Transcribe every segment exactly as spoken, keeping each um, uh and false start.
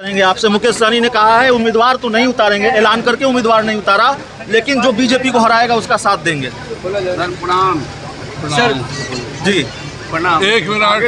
करेंगे आपसे। मुकेश सहनी ने कहा है उम्मीदवार तो नहीं उतारेंगे, ऐलान करके उम्मीदवार नहीं उतारा, लेकिन जो बीजेपी को हराएगा उसका साथ देंगे। प्रणाम सर जी प्रणाम। एक मिनट।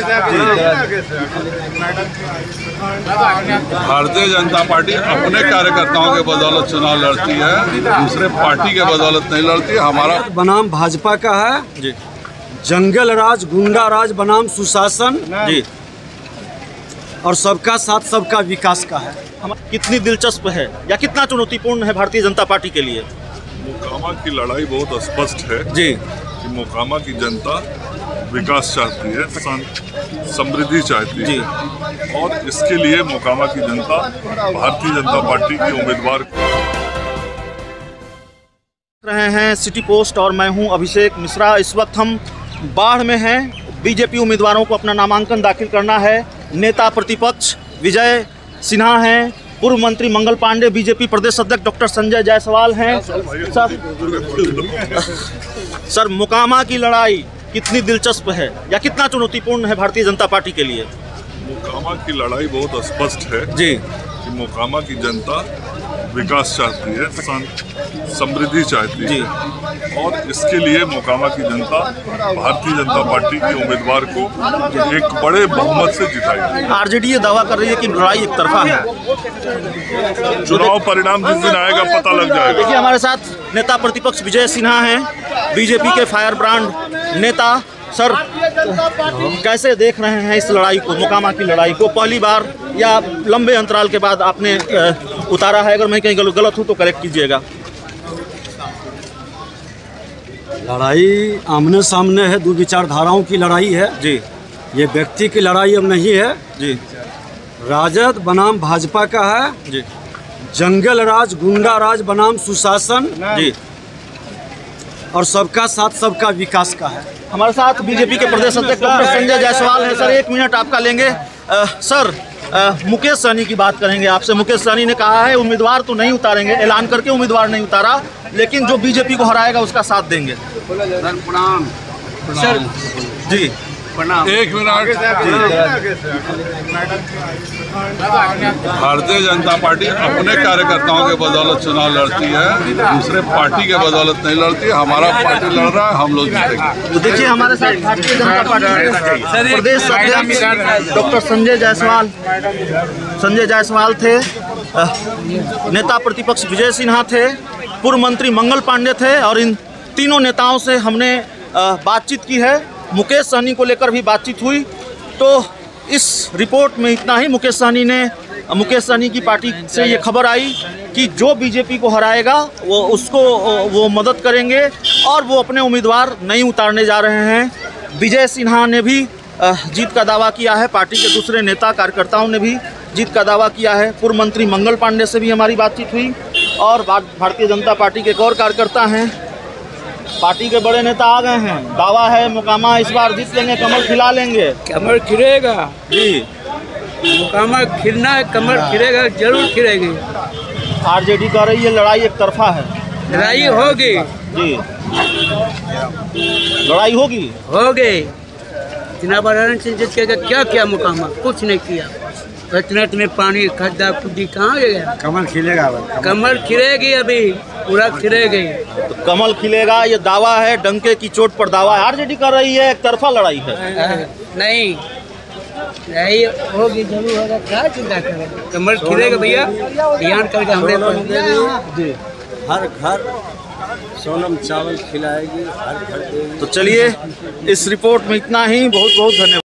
भारतीय जनता पार्टी अपने कार्यकर्ताओं के बदौलत चुनाव लड़ती है, दूसरे पार्टी के बदौलत नहीं लड़ती। हमारा बनाम भाजपा का है जी, जंगल राज, गुंडा राज बनाम सुशासन जी, और सबका साथ सबका विकास का है। कितनी दिलचस्प है या कितना चुनौतीपूर्ण है भारतीय जनता पार्टी के लिए? मोकामा की लड़ाई बहुत स्पष्ट है जी कि मोकामा की जनता विकास चाहती है, समृद्धि चाहती जी। है, और इसके लिए मोकामा की जनता भारतीय जनता पार्टी के उम्मीदवार रहे हैं सिटी पोस्ट और मैं हूं अभिषेक मिश्रा। इस वक्त हम बाढ़ में हैं। बीजेपी उम्मीदवारों को अपना नामांकन दाखिल करना है। नेता प्रतिपक्ष विजय सिन्हा हैं, पूर्व मंत्री मंगल पांडे, बीजेपी प्रदेश अध्यक्ष डॉक्टर संजय जायसवाल हैं। सर, सर मोकामा की लड़ाई कितनी दिलचस्प है या कितना चुनौतीपूर्ण है भारतीय जनता पार्टी के लिए? मोकामा की लड़ाई बहुत स्पष्ट है जी कि मोकामा की जनता विकास चाहती है, समृद्धि चाहती जी। है, और इसके लिए मोकामा की जनता भारतीय जनता पार्टी के उम्मीदवार को एक बड़े बहुमत से जिताएगी। आरजेडी ये दावा कर रही है कि लड़ाई एक तरफा है। चुनाव परिणाम जिस दिन आएगा पता लग जाएगा। देखिए हमारे साथ नेता प्रतिपक्ष विजय सिन्हा हैं, बीजेपी के फायर ब्रांड नेता। सर कैसे देख रहे हैं इस लड़ाई को, मोकामा की लड़ाई को? पहली बार या लंबे अंतराल के बाद आपने उतारा है? अगर मैं कहीं गलत हूँ तो करेक्ट कीजिएगा। लड़ाई आमने सामने है, दो विचारधाराओं की लड़ाई है जी। ये व्यक्ति की लड़ाई अब नहीं है जी राजद बनाम भाजपा का है जी जंगल राज, गुंडा राज बनाम सुशासन जी, और सबका साथ सबका विकास का है। हमारे साथ बीजेपी के प्रदेश अध्यक्ष डॉक्टर संजय जायसवाल हैं। सर एक मिनट आपका लेंगे। आ, सर आ, मुकेश सहनी की बात करेंगे आपसे। मुकेश सहनी ने कहा है उम्मीदवार तो नहीं उतारेंगे, ऐलान करके उम्मीदवार नहीं उतारा, लेकिन जो बीजेपी को हराएगा उसका साथ देंगे। प्रणाम सर जी प्रणाम। एक मिनट। भारतीय जनता पार्टी अपने कार्यकर्ताओं के बदौलत चुनाव लड़ती है, दूसरे पार्टी के बदौलत नहीं लड़ती। हमारा पार्टी लड़ रहा है, हम लोग जीतेंगे। तो देखिए हमारे साथ भारतीय जनता पार्टी के प्रदेश अध्यक्ष डॉक्टर संजय जायसवाल संजय जायसवाल थे, नेता प्रतिपक्ष विजय सिन्हा थे, पूर्व मंत्री मंगल पांडे थे, और इन तीनों नेताओं से हमने बातचीत की है। मुकेश सहनी को लेकर भी बातचीत हुई। तो इस रिपोर्ट में इतना ही। मुकेश सहनी ने मुकेश सहनी की पार्टी से ये खबर आई कि जो बीजेपी को हराएगा वो उसको वो मदद करेंगे और वो अपने उम्मीदवार नहीं उतारने जा रहे हैं। विजय सिन्हा ने भी जीत का दावा किया है, पार्टी के दूसरे नेता कार्यकर्ताओं ने भी जीत का दावा किया है। पूर्व मंत्री मंगल पांडे से भी हमारी बातचीत हुई, और भारतीय जनता पार्टी के एक और कार्यकर्ता हैं। पार्टी के बड़े नेता आ गए हैं। दावा है मोकामा इस बार जीत लेंगे, कमल खिला लेंगे। कमल खिलेगा जी, मोकामा खिलना है, कमल खिलेगा, जरूर खिलेगी। आरजेडी कह रही है लड़ाई एक तरफा है। लड़ाई होगी जी, लड़ाई होगी होगी चुनाव से जीत के क्या किया मोकामा? कुछ नहीं किया। इतना इतने पानी खड्डा खुदी कहाँ गया? कमल खिलेगा, कमल खिलेगी, अभी पूरा खिलेगी। तो कमल खिलेगा, ये दावा है, डंके की चोट पर दावा है। आरजेडी कर रही है एक तरफा लड़ाई है। नहीं नहीं होगी, जरूर होगा, क्या चिंता करें? कमल खिलेगा भैया, ध्यान करके हमने जी। हर घर सोनम चावल खिलाएगी, हर घर देगी। तो चलिए इस रिपोर्ट में इतना ही। बहुत बहुत धन्यवाद।